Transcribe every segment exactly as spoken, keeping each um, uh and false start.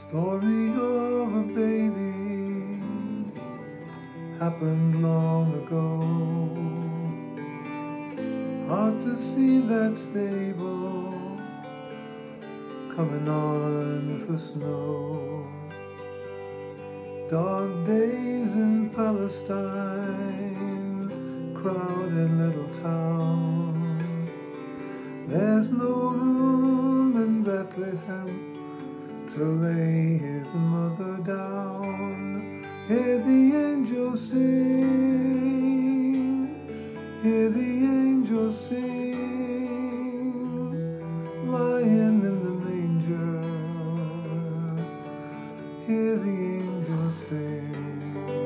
Story of a baby happened long ago. Hard to see that stable coming on for snow. Dark days in Palestine, crowded little town. There's no room in Bethlehem to lay his mother down. Hear the angels sing, hear the angels sing, lying in the manger. Hear the angels sing,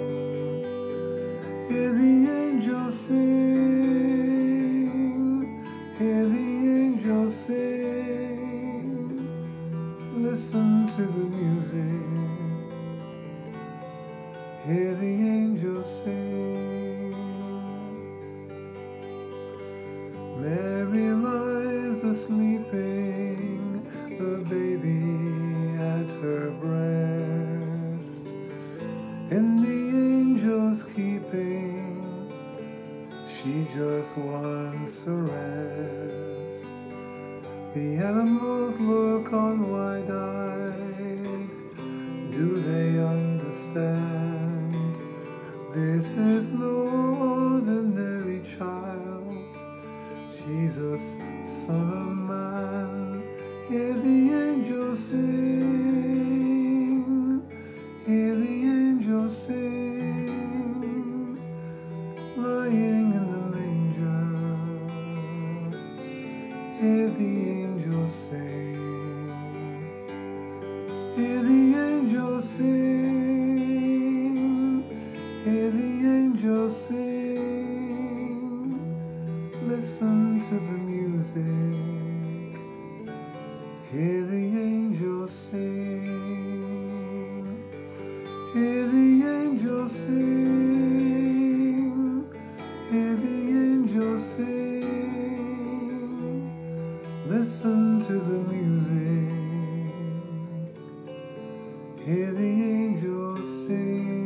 hear the angels sing, hear the angels sing. Listen to the music, hear the angels sing. Mary lies asleeping, the baby at her breast. In the angels' keeping, she just wants a rest. The animals look on wide-eyed. Do they understand? This is no ordinary child, Jesus, Son of Man. Hear the angels sing, hear the angels sing, lying in the manger. Hear the angels sing, hear the angels sing, hear the angels sing. Listen to the music, hear the angels sing, hear the angels sing, hear the angels sing. Listen to the music, hear the angels sing.